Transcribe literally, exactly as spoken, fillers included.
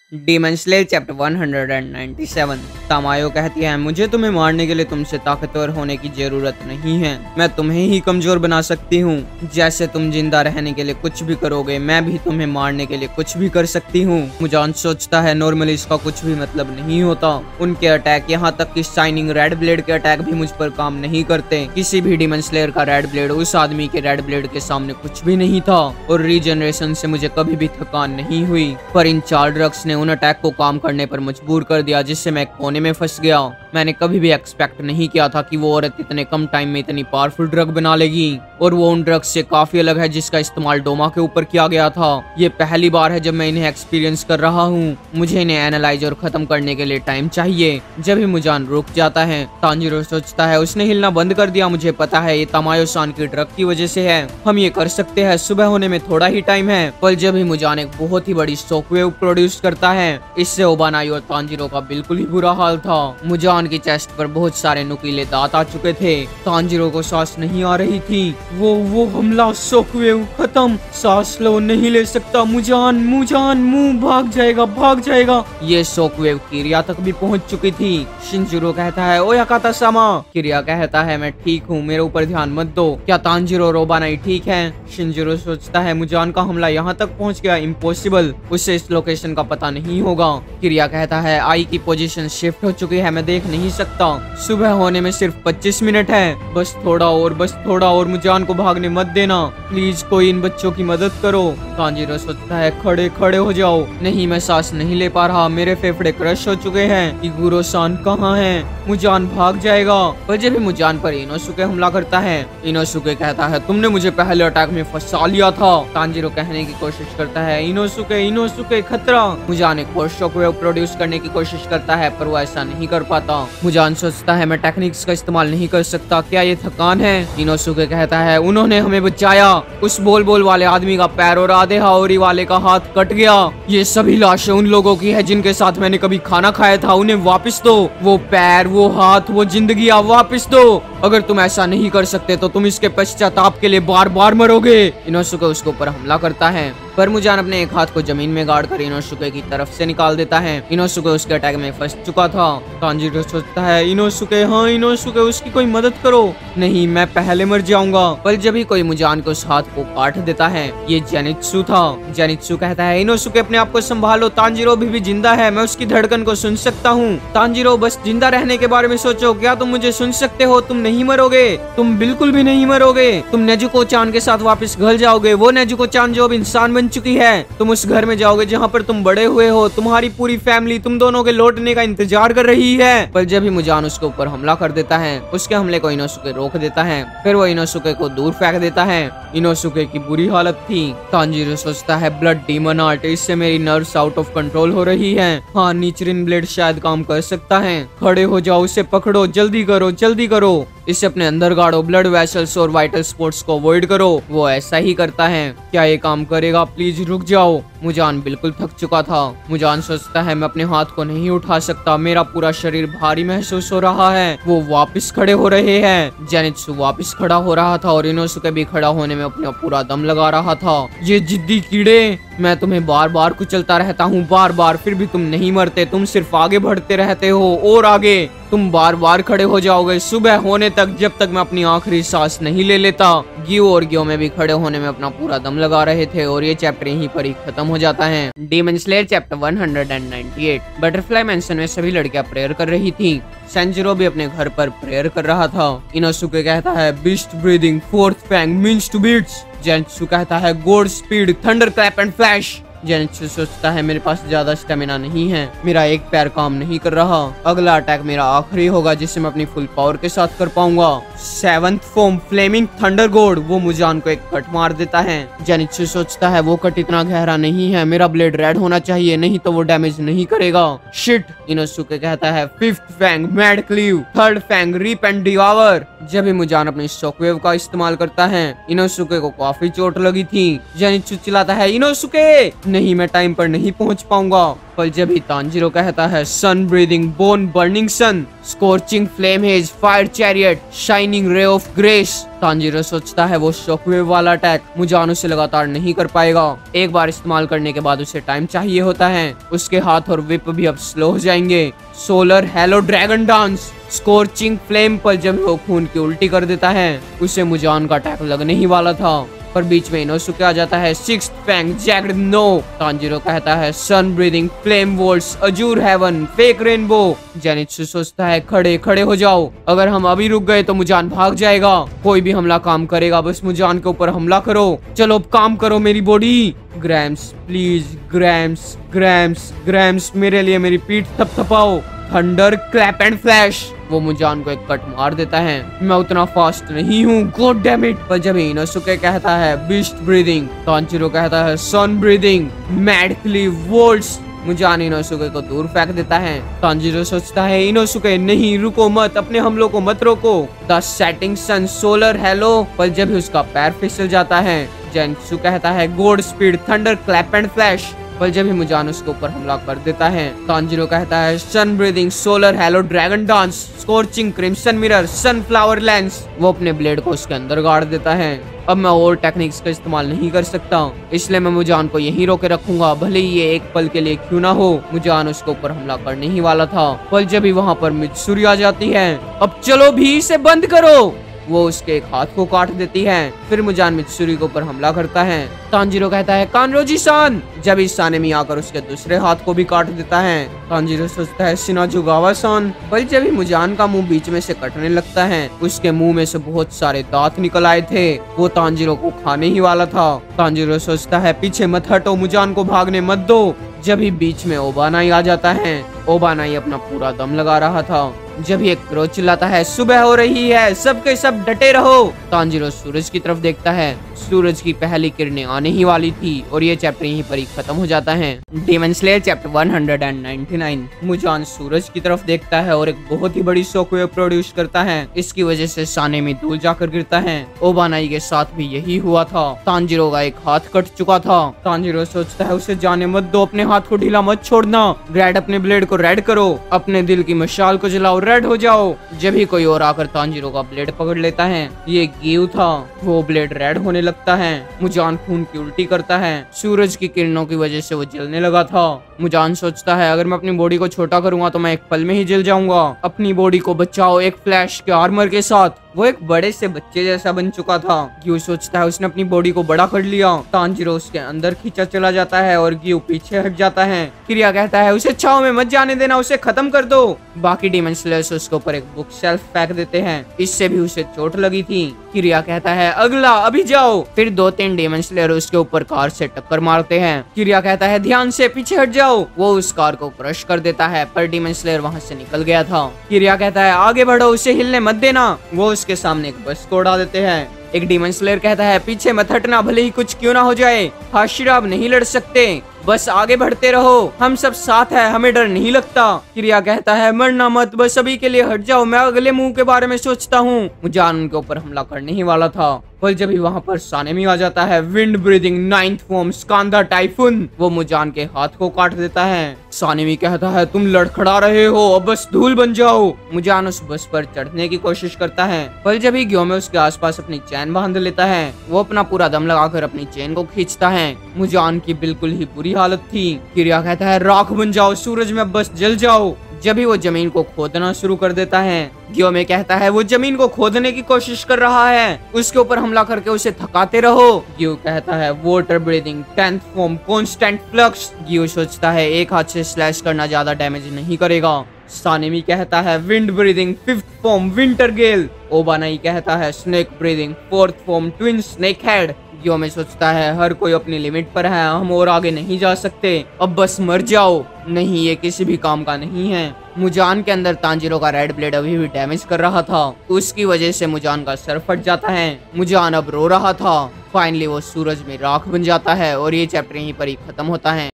Demon slayer chapter one hundred ninety seven. Tamayo कहती है, मुझे तुम्हें मारने के लिए तुमसे ताकतवर होने की जरूरत नहीं है, मैं तुम्हें ही कमजोर बना सकती हूँ। जैसे तुम जिंदा रहने के लिए कुछ भी करोगे, मैं भी तुम्हें मारने के लिए कुछ भी कर सकती हूँ। मुजान सोचता है नॉर्मली इसका कुछ भी मतलब नहीं होता। उनके अटैक, यहाँ तक कि शाइनिंग रेड ब्लेड के अटैक भी मुझ पर काम नहीं करते। किसी भी डीमन स्लेयर का रेड ब्लेड उस आदमी के रेड ब्लेड के सामने कुछ भी नहीं था, और रीजनरेशन से मुझे कभी भी थकान नहीं हुई। पर इन चार ड्रग्स ने उन अटैक को काम करने पर मजबूर कर दिया, जिससे मैं कोने में फंस गया। मैंने कभी भी एक्सपेक्ट नहीं किया था कि वो औरत इतने कम टाइम में इतनी पावरफुल ड्रग बना लेगी, और वो उन ड्रग्स से काफी अलग है जिसका इस्तेमाल डोमा के ऊपर किया गया था। ये पहली बार है जब मैं इन्हें एक्सपीरियंस कर रहा हूँ। मुझे इन्हें एनालाइज और खत्म करने के लिए टाइम चाहिए। जब ही मुजान रुक जाता है, तांजीरो सोचता है उसने हिलना बंद कर दिया। मुझे पता है ये तामायो-सान की ड्रग की वजह से है, हम ये कर सकते हैं। सुबह होने में थोड़ा ही टाइम है। पर जब ही मुजान एक बहुत ही बड़ी शॉकवेव प्रोड्यूस करता है, इससे ओबानाई और तांजीरो का बिल्कुल ही बुरा हाल था। मुजान की चेस्ट पर बहुत सारे नुकीले दांत आ चुके थे। तांजीरो को सांस नहीं आ रही थी। वो वो हमला, शॉकवेव खत्म, सांस लो, नहीं ले सकता। मुजान मुजान मुंह भाग जाएगा, भाग जाएगा। ये शॉकवेव किरिया तक भी पहुंच चुकी थी। शिनजिरो कहता है, ओ याकाता सामा। किरिया कहता है, मैं ठीक हूँ, मेरे ऊपर ध्यान मत दो। क्या तांजीरो और ओबानाई ठीक है? शिनजिरो सोचता है मुजान का हमला यहाँ तक पहुँच गया, इम्पॉसिबल, उसे इस लोकेशन का पता नहीं होगा। किरिया कहता है, आई की पोजीशन शिफ्ट हो चुकी है, मैं देख नहीं सकता। सुबह होने में सिर्फ पच्चीस मिनट है, बस थोड़ा और, बस थोड़ा और। मुजान को भागने मत देना, प्लीज कोई इन बच्चों की मदद करो। तांजीरो सोचता है, खड़े खड़े हो जाओ। नहीं, मैं सांस नहीं ले पा रहा, मेरे फेफड़े क्रश हो चुके हैं। इगुरो-सान कहाँ है? मुजान भाग जाएगा। पर जब भी मुजान पर इनोसुके हमला करता है, इनोसुके कहता है, तुमने मुझे पहले अटैक में फंसा लिया था। तांजीरो कहने की कोशिश करता है, इनोसुके इनोसुके खतरा। मुजान एक और शॉकवेव प्रोड्यूस करने की कोशिश करता है, पर वो ऐसा नहीं कर पाता। मुजान सोचता है, मैं टेक्निक्स का इस्तेमाल नहीं कर सकता, क्या ये थकान है? इनोसुके कहता है, उन्होंने हमें बचाया। उस बोल बोल वाले आदमी का पैर और आधे हाओरी वाले का हाथ कट गया। ये सभी लाशें उन लोगों की है जिनके साथ मैंने कभी खाना खाया था, उन्हें वापस दो। वो पैर, वो हाथ, वो जिंदगी वापस दो। अगर तुम ऐसा नहीं कर सकते तो तुम इसके पश्चाताप के लिए बार बार मरोगे। इनोसुके उसके ऊपर हमला करता है, पर मुजान अपने एक हाथ को जमीन में गाड़ कर इनोसुके की तरफ से निकाल देता है। इनोसुके उसके अटैक में फंस चुका था। तांजीरो सोचता है, इनोसुके, हाँ इनोसुके, उसकी कोई मदद करो। नहीं, मैं पहले मर जाऊंगा। पर जब ही कोई मुजान के उस हाथ को काट देता है, ये जेनित्सु था। जेनित्सु कहता है, इनोसुके अपने आप को संभालो, तांजीरो अभी भी जिंदा है, मैं उसकी धड़कन को सुन सकता हूँ। तांजीरो, बस जिंदा रहने के बारे में सोचो, क्या तुम मुझे सुन सकते हो? तुम नहीं मरोगे, तुम बिल्कुल भी नहीं मरोगे। तुम नेजुको-चान के साथ वापस घर जाओगे, वो नेजुको-चान जो अब इंसान बन चुकी है। तुम उस घर में जाओगे जहाँ पर तुम बड़े हुए हो, तुम्हारी पूरी फैमिली तुम दोनों के लौटने का इंतजार कर रही है। पर जब ही मुजान उसके ऊपर हमला कर देता है, उसके हमले को इनोसुके रोक देता है, फिर वो इनोसुके को दूर फेंक देता है। इनोसुके की बुरी हालत थी। तांजीरो सोचता है, ब्लड डीमन आर्ट, इससे मेरी नर्व्स आउट ऑफ कंट्रोल हो रही है। हाँ, नीचरिन ब्लेड शायद काम कर सकता है। खड़े हो जाओ, उसे पकड़ो, जल्दी करो, जल्दी करो, इसे अपने अंदर गाड़ो, ब्लड वेसल्स और वाइटल स्पोर्ट्स को अवॉइड करो। वो ऐसा ही करता है। क्या ये काम करेगा? प्लीज रुक जाओ। मुजान बिल्कुल थक चुका था। मुजान सोचता है, मैं अपने हाथ को नहीं उठा सकता, मेरा पूरा शरीर भारी महसूस हो रहा है। वो वापस खड़े हो रहे हैं। जेनित्सु वापस खड़ा हो रहा था और इनोसुके भी खड़ा होने में अपना पूरा दम लगा रहा था। ये जिद्दी कीड़े, मैं तुम्हें बार बार कुचलता रहता हूँ, बार बार, फिर भी तुम नहीं मरते, तुम सिर्फ आगे बढ़ते रहते हो और आगे। तुम बार बार खड़े हो जाओगे सुबह होने तक, जब तक मैं अपनी आखिरी सांस नहीं ले लेता। गियो और गियो में भी खड़े होने में अपना पूरा दम लगा रहे थे, और ये चैप्टर यहीं पर ही खत्म हो जाता है। Demon slayer chapter one hundred ninety eight. Butterfly mansion में सभी लड़कियां प्रेयर कर रही थी। सेंजिरो भी अपने घर पर प्रेयर कर रहा था। इनोसुके कहता है, beast breathing, fourth fang mince to bits. Zenitsu कहता है, god speed, thunder clap and flash. Zenitsu सोचता है, मेरे पास ज्यादा स्टेमिना नहीं है, मेरा एक पैर काम नहीं कर रहा। अगला अटैक मेरा आखिरी होगा जिसे मैं अपनी फुल पावर के साथ कर पाऊंगा। Seventh form, flaming thunder god. वो मुजान को एक कट मार देता है। जेनित्सु सोचता है, वो कट इतना गहरा नहीं है, मेरा ब्लेड रेड होना चाहिए, नहीं तो वो डैमेज नहीं करेगा। शिट। इनोसुके कहता है, fifth fang, mad cleave, third fang, reap and devour. जब भी मुजान अपनी शॉकवेव का इस्तेमाल करता है, इनोसुके को काफी चोट लगी थी। जेनित्सु चिल्लाता है, इनोसुके नहीं, मैं टाइम पर नहीं पहुंच पाऊंगा। पर जब ही तांजीरो कहता है sun breathing bone burning sun scorching flame haze fire chariot shining ray of grace. Tanjiro सोचता है वो शॉकवेव वाला अटैक मुजान उसे लगातार नहीं कर पाएगा। एक बार इस्तेमाल करने के बाद उसे टाइम चाहिए होता है। उसके हाथ और विप भी अब स्लो हो जाएंगे। Solar halo dragon dance scorching flame पर जब वो खून की उल्टी कर देता है उसे मुजान का अटैक लगने ही वाला था, पर बीच में इनोसुके आ जाता है सिक्स्थ फैंग जैक्ड नो। तांजीरो कहता है sun breathing flame volts azure heaven fake rainbow. Zenitsu सोचता है खड़े खड़े हो जाओ, अगर हम अभी रुक गए तो मुजान भाग जाएगा। कोई भी हमला काम करेगा, बस मुजान के ऊपर हमला करो। चलो अब काम करो मेरी body. Gramps please gramps gramps gramps मेरे लिए मेरी पीठ थपथपाओ। Thunder clap and flash. वो मुजान को एक कट मार देता है। मैं उतना फास्ट नहीं हूँ, गॉड डैम इट। पर जब इनोसुके कहता है बीस्ट ब्रीदिंग, तांजीरो कहता है sun breathing mad cleave volts. Muzan Inosuke को दूर फेंक देता है। तांजीरो सोचता है इनोसुके नहीं, रुको मत, अपने हमलों को मत रोको। The setting sun solar halo. पर जब ही उसका पैर फिसल जाता है जेनित्सु कहता है god speed thunder clap and flash. पर जब ही मुजान उसके ऊपर हमला कर देता है तांजीरो कहता है sun breathing solar halo dragon dance scorching crimson mirror sunflower lens. वो अपने ब्लेड को उसके अंदर गाड़ देता है। अब मैं और टेक्निक्स का इस्तेमाल नहीं कर सकता, इसलिए मैं मुजान को यहीं रोके रखूंगा, भले ही ये एक पल के लिए क्यों ना हो। मुजान उसके ऊपर हमला करने ही वाला था, पर जब ही वहाँ पर मित्सुरी आ जाती है। अब चलो भी इसे बंद करो। वो उसके एक हाथ को काट देती है। फिर मुजान मित्सुरी के ऊपर हमला करता है। तांजीरो कहता है कानरोजी सान। जब इस सानेमी आकर उसके दूसरे हाथ को भी काट देता है। तांजीरो सोचता है शिनाजुगावा सान। पर जब ही मुजान का मुंह बीच में से कटने लगता है, उसके मुंह में से बहुत सारे दांत निकल आए थे। वो तांजीरो को खाने ही वाला था। तांजीरो सोचता है पीछे मत हटो, मुजान को भागने मत दो। जब ही बीच में ओबानाई आ जाता है। ओबानाई अपना पूरा दम लगा रहा था। जब एक क्रो चिल्लाता है सुबह हो रही है, सबके सब डटे रहो। तांजीरो सूरज की तरफ देखता है। सूरज की पहली किरणें आने ही वाली थी और ये चैप्टर यहीं पर ही खत्म हो जाता है। Demon slayer chapter one hundred ninety nine. Muzan सूरज की तरफ देखता है और एक बहुत ही बड़ी शॉकवेव प्रोड्यूस करता है। इसकी वजह से साने में धूल जाकर गिरता है। ओबानाई के साथ भी यही हुआ था। तांजीरो का एक हाथ कट चुका था। तांजीरो सोचता है उसे जाने मत दो, अपने हाथ को ढीला मत छोड़ना। ग्रैड अपने ब्लेड को रेड करो, अपने दिल की मशाल को जलाओ, रेड हो जाओ। जब ही कोई और आकर तांजीरो का ब्लेड पकड़ लेता है, ये गिव था। वो ब्लेड रेड होने लगता है। मुजान खून की उल्टी करता है। सूरज की किरणों की वजह से वो जलने लगा था। मुजान सोचता है अगर मैं अपनी बॉडी को छोटा करूंगा तो मैं एक पल में ही जल जाऊंगा। अपनी बॉडी को बचाओ एक फ्लैश के आर्मर के साथ। वो एक बड़े से बच्चे जैसा बन चुका था। गिव सोचता है उसने अपनी बॉडी को बड़ा कर लिया। तांजीरो उसके अंदर खींचा चला जाता है और गिव पीछे हट जाता है। किरिया कहता है उसे छाव में मत जाने देना, उसे खत्म कर दो। बाकी डीमन स्लेयर्स उसके ऊपर एक बुक शेल्फ फेंक देते हैं। इससे भी उसे चोट लगी थी। किरिया कहता है अगला अभी जाओ। फिर दो तीन डीमन स्लेयर उसके ऊपर कार से टक्कर मारते हैं। किरिया कहता है ध्यान से पीछे हट जाओ। वो उस कार को क्रश कर देता है, पर डीमन स्लेयर वहाँ से निकल गया था। किरिया कहता है आगे बढ़ो, उसे हिलने मत देना। वो उसके सामने एक बस को उड़ा देते हैं। एक डीमन स्लेयर कहता है पीछे मत हटना, भले ही कुछ क्यों ना हो जाए। हाशिरा अब नहीं लड़ सकते, बस आगे बढ़ते रहो, हम सब साथ हैं, हमें डर नहीं लगता। किरिया कहता है मरना मत, बस अभी के लिए हट जाओ, मैं अगले मुंह के बारे में सोचता हूँ। मुजान उनके ऊपर हमला करने ही वाला था, पर जब ही वहाँ पर सानेमी आ जाता है। विंड ब्रीदिंग नाइन्थ फॉर्म स्कांदा टाइफून। वो मुजान के हाथ को काट देता है। सानेमी कहता है तुम लड़खड़ा रहे हो, अब बस धूल बन जाओ। मुजान उस बस पर चढ़ने की कोशिश करता है, पर जब ही ग्योमे उसके आसपास अपनी चैन बांध लेता है। वो अपना पूरा दम लगाकर अपनी चेन को खींचता है। मुजान की बिल्कुल ही बुरी हालत थी। किरिया कहता है राख बन जाओ, सूरज में बस जल जाओ। जब भी वो जमीन को खोदना शुरू कर देता है। ग्योमे कहता है वो जमीन को खोदने की कोशिश कर रहा है, उसके ऊपर हमला करके उसे थकाते रहो। गियो कहता है water breathing tenth form constant flux. Giyu सोचता है एक हाथ से स्लैश करना ज्यादा डैमेज नहीं करेगा। सानेमी कहता है wind breathing fifth form winter gale. Obanai कहता है snake breathing fourth form twin snake head. Gyomei सोचता है हर कोई अपनी लिमिट पर है, हम और आगे नहीं जा सकते, अब बस मर जाओ। नहीं, ये किसी भी काम का नहीं है। मुजान के अंदर तांजीरो का रेड ब्लेड अभी भी डैमेज कर रहा था, उसकी वजह से मुजान का सर फट जाता है। मुजान अब रो रहा था। फाइनली वो सूरज में राख बन जाता है और ये चैप्टर यहीं पर ही खत्म होता है।